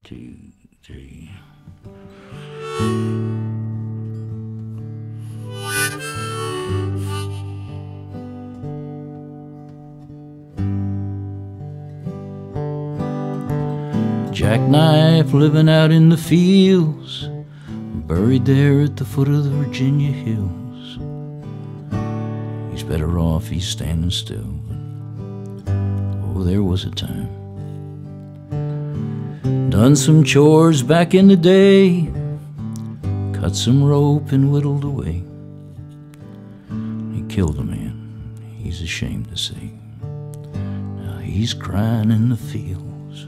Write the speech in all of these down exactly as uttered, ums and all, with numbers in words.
two, three. Jackknife living out in the fields, buried there at the foot of the Virginia hills. He's better off, he's standing still. Oh, there was a time. Done some chores back in the day, cut some rope and whittled away. He killed a man, he's ashamed to say. Now he's crying in the fields.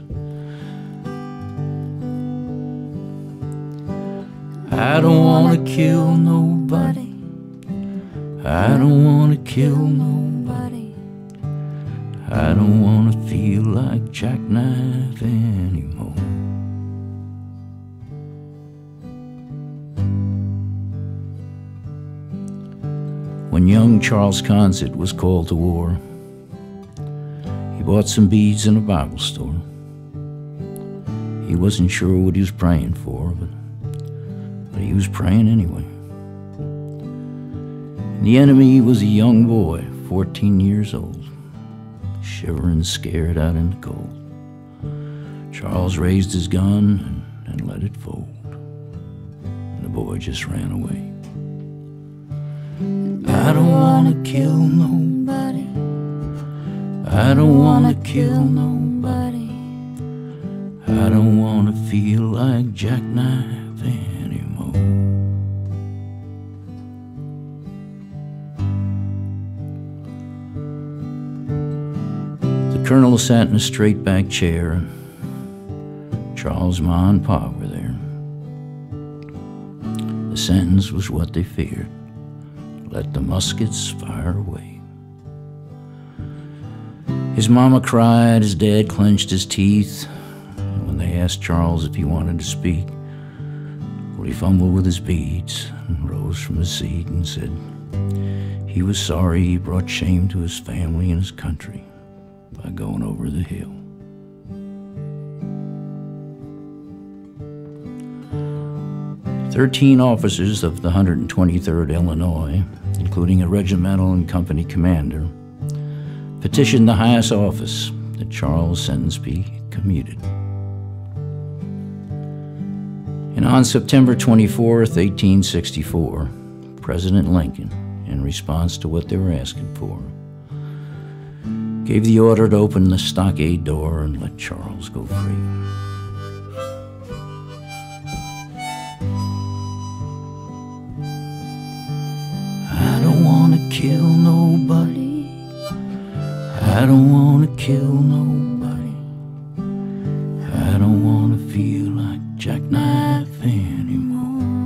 I don't wanna kill nobody, I don't wanna kill nobody, I don't wanna feel like Jackknife anymore. When young Charles Consett was called to war, he bought some beads in a Bible store. He wasn't sure what he was praying for, but, but he was praying anyway. And the enemy was a young boy, fourteen years old, shivering, scared out in the cold. Charles raised his gun and, and let it fold, and the boy just ran away. I don't wanna kill nobody, I don't wanna kill nobody, I don't wanna feel like Jackknife anymore. The colonel sat in a straight back chair, and Charles' ma and pa were there. The sentence was what they feared: let the muskets fire away. His mama cried, his dad clenched his teeth. And when they asked Charles if he wanted to speak, well, he fumbled with his beads and rose from his seat and said he was sorry he brought shame to his family and his country by going over the hill. Thirteen officers of the one hundred twenty-third Illinois, including a regimental and company commander, petitioned the highest office that Charles' sentence be commuted. And on September twenty-fourth, eighteen sixty-four, President Lincoln, in response to what they were asking for, gave the order to open the stockade door and let Charles go free. I don't wanna kill nobody, I don't wanna kill nobody, I don't wanna feel like Jackknife anymore.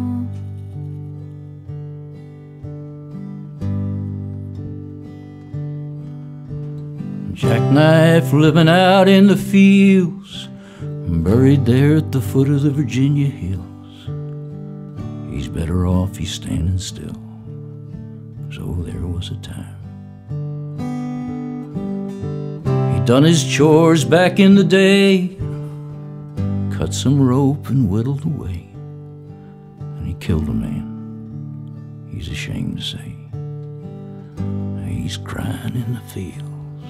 Jackknife living out in the fields, buried there at the foot of the Virginia hills. He's better off, he's standing still. So there was a time. He'd done his chores back in the day, cut some rope and whittled away, and he killed a man, he's ashamed to say. He's crying in the fields.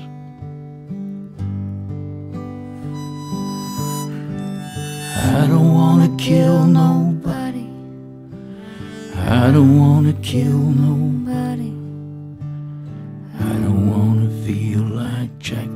I don't wanna kill nobody, I don't wanna kill nobody, I don't wanna feel like Jack